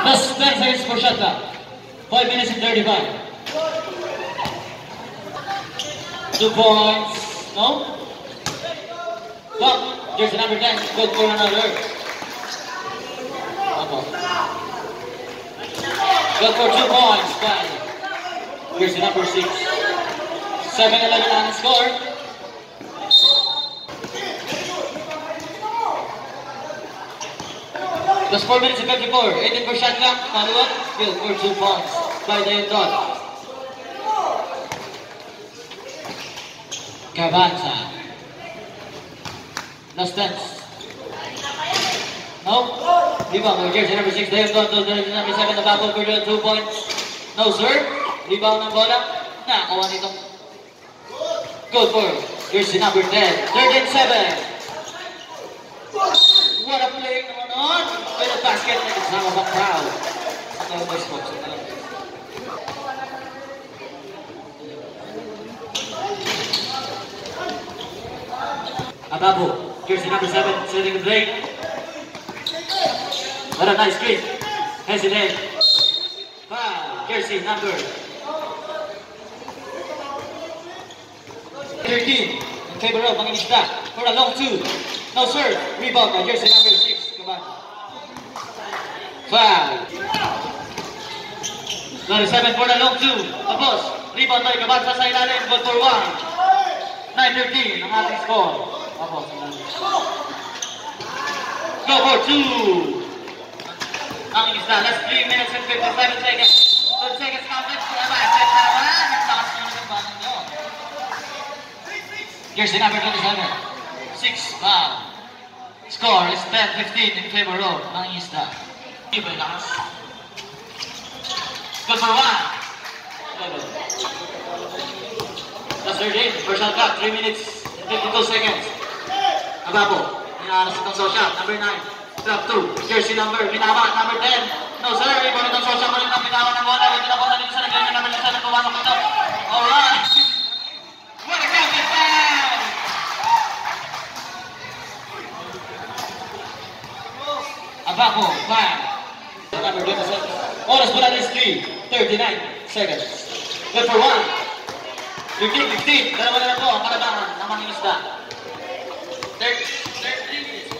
Last 10 seconds for shot clock. 5 minutes and 35. 2 points. No? Look, jersey number 10. Good for another. Good for 2 points. 5. Jersey number 6. 7-11 on the score. Just 4 minutes and 54. 18 for shot clock. Follow up. Good for 2 points. By the end on. Cabanza. Last dance. No. Rebound. Jersey number 6. They have gone to jersey number 7. The battle for the 2 points. No sir. Rebound ng bola. Nakakuha nitong. Good for jersey number 10. 13-7. What a play naman on. With a basket na kasama pa crowd. Ito ang boys box. Ababo, jersey number 7, setting the break. What a nice screen. Hesitate. Foul, jersey number 13. In favor of Manginista. For a long 2. No sir. Rebound by jersey number 6. Come on. Foul. Number 7 for the long 2. Tapos, rebound by Cabanza sa ilalim. Good for 1. 9-13 ang ating score. Tapos, go for 2. Ang isda. Last 3 minutes and 57 seconds. 12 seconds counted. Basket naman. Ang takas nyo ng banan nyo. Jersey number 27. 6 foul. Score is 10-15 in favor of Manginista. Ibay lakas. Good for 1. That's 13. First shot clock. 3 minutes and 52 seconds. Ababo. Inaras itong social. Number 9. Trap 2. Jersey number. Binawa. Number 10. No sir. Ibon itong social. Malit ang binawa ng bola. Wait na bola dito sa nag-jersey number 7. Pumasok ito. Alright. What a counting foul! Ababo. Foul. Number 27. Oras pala is 3:39 seconds. Good for 1. 15. Dalawa na po ang kalabangan ng Manginista. 13 minutes.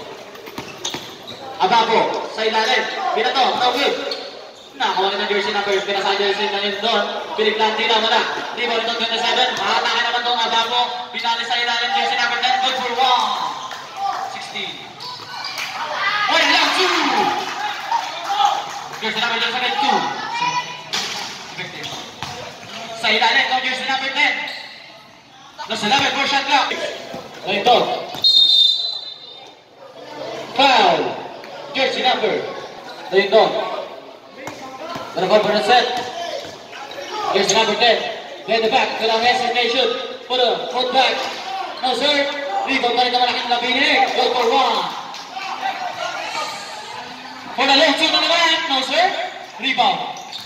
Ababo sa ilalim. Binato. No good. Nakakuha ng jersey number. Pinasa jersey na rin doon. Piniplanti na wala. Rebound itong 27. Makatake naman itong Ababo. Binali sa ilalim. Jersey number 10. Good for 1. 16. Wala lang 2. Jersey number 2. Sa ilalim itong jersey number 10. Nasa 11 for shot clock. Ito. Foul. Jersey number. Ito. Gonna go for the set. Jersey number 10. Get the back. Without hesitation. Put a foot back. No sir. Rebound pa rin naman ang Labine. Go for 1. For the long 2 na naman. No sir. Rebound.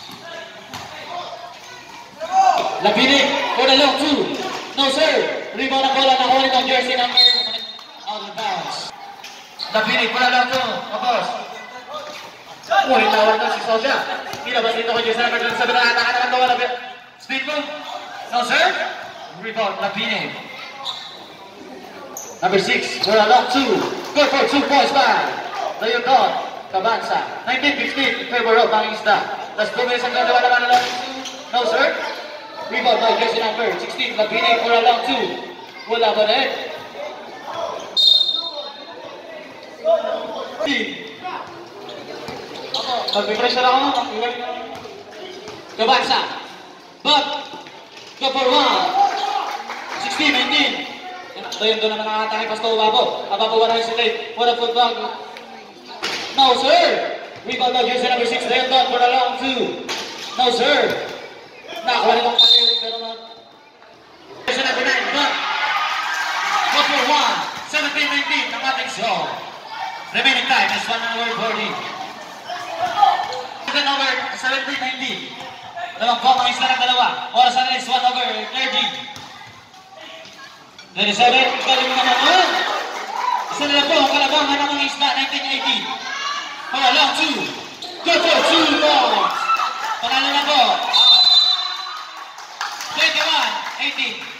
Labine. For the long 2. No sir. Rebound ang bola. Nakuha nitong jersey number. Out of bounds. Labine. For the long 2. Tapos. Ngunit tawag na si Sosya. Nilabas dito kay jersey number 7. Nakataka naman daw wala. Speed move. No sir. Rebound. Labine. Number 6. For a long 2. Good for 2 points by Leon Don. Cabanza. 19-15 in favor of Manginista. Last 2 minutes ang gagawa naman ng long 2. No sir. Rebound by jersey number 16. Labine for a long 2. Wala ba rin? Mag-pressure ako. Cabanza. But, go for 1. 16-19. Ito yun doon naman nakatake. Pasto Ababo. Ababo wala yung silate. Wala football. No sir. Rebound by jersey number 6. Leon Don for a long 2. No sir. Nakakuha nitong palirin pero na. Jersey number 9. Don. Go for 1. 17-19 ang ating score. Remaining time is 1 hour 40. Over 17-19. Dalawang po ang isa ng dalawa. Oras na is 1 over 30. 27. Galing mo naman doon. Isa na lang po ang kalabangan ng mga isda. 19-18. For a long 2. Good for 2 points. Panalo na po. 21-18.